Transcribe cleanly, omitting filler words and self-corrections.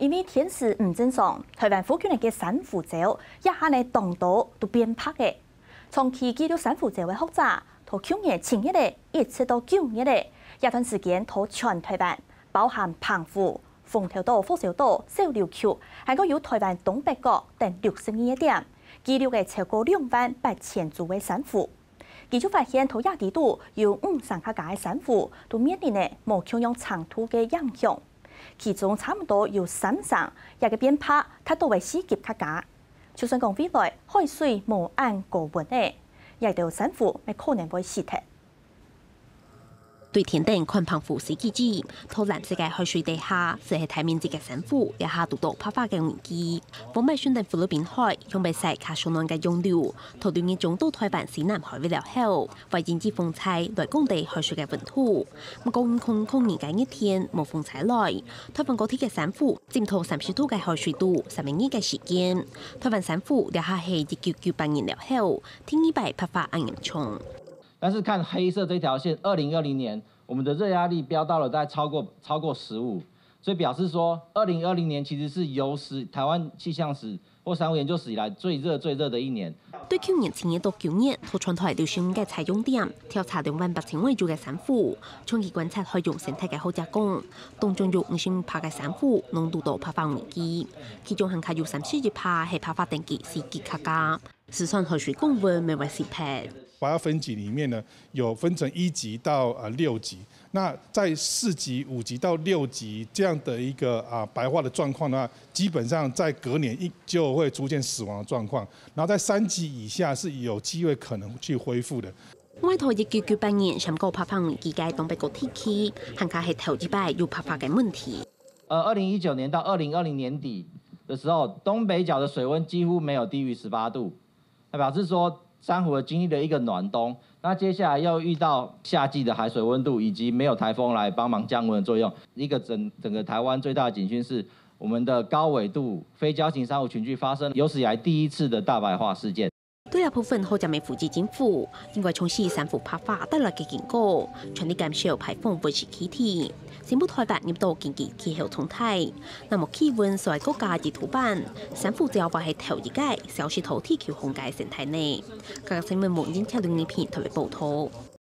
因为天时唔正常，台湾附近嘅珊瑚礁一下呢冻到都变白嘅。从期记录珊瑚礁嘅复杂，到去年7月咧，一直到9月咧，一段时间到全台湾，包含澎湖、鳳頭島、福壽島、小琉球，還有台灣東北角等62個點，記錄嘅超過28000株嘅珊瑚。研究發現，土亞地度有500多家嘅珊瑚都面臨嘅無強氧長土嘅影響，其中差唔多有3成一個變拍，達到為4級較加。就算講未來海水無按高溫嘅，亦都珊瑚咪可能會死脫。 對天頂看澎湖世紀之，土藍色嘅海水底下，是係大面積嘅珊瑚，一下度到拍花嘅危機。風尾選定菲律賓海，用被曬卡上岸嘅洋流，頭段嘅中到台灣西南海為了後，為引致風采來降低海水嘅溫度。咁講年嘅一天無風采來，台灣嗰啲嘅珊瑚佔到30度嘅海水度，12年嘅時間，台灣珊瑚一下係1998年了後，天一百拍花硬重。 但是看黑色这条线，2020年我们的热壓力飙到了大概超過15，所以表示說2020年其實是有史台灣氣象史或珊瑚研究史以來最熱的一年。 對去年7月到9月，土川台流水嘅採用點調查28000位數嘅珊瑚，長期觀察海洋生態嘅好加工，當中有50%嘅珊瑚濃度到拍花危機，其中還有34%係拍花等級4級較加，試算海水降溫未為失敗。 把它分級里面呢，有分成1級到6級。那在4級、5級到6級这样的一个白化的状况的话，基本上在隔年就会出现死亡的状况。然後在3級以下是有機會可能去恢復的。 外頭1998年上個拍花危機嘅東北角地區，還加係頭一擺有拍花嘅問題。 2019年到2020年底的時候，東北角的水溫幾乎沒有低於18度，那表示說珊瑚經歷了一個暖冬，那接下來又遇到夏季的海水溫度以及沒有颱風來幫忙降溫的作用，一個整個台灣最大的警訊是我們的高緯度非礁型珊瑚群聚發生有史以來第一次的大白化事件。 對啊，部分好就未負責政府，因為從事珊瑚拍花帶來嘅警告，全力減少排放溫室氣體，政府台灣入到經濟氣候狀態。那麼氣溫所謂國家地圖版，珊瑚只要話係頭一屆消失到地球空間生態內。各個新聞網已經聽到呢篇特別報道。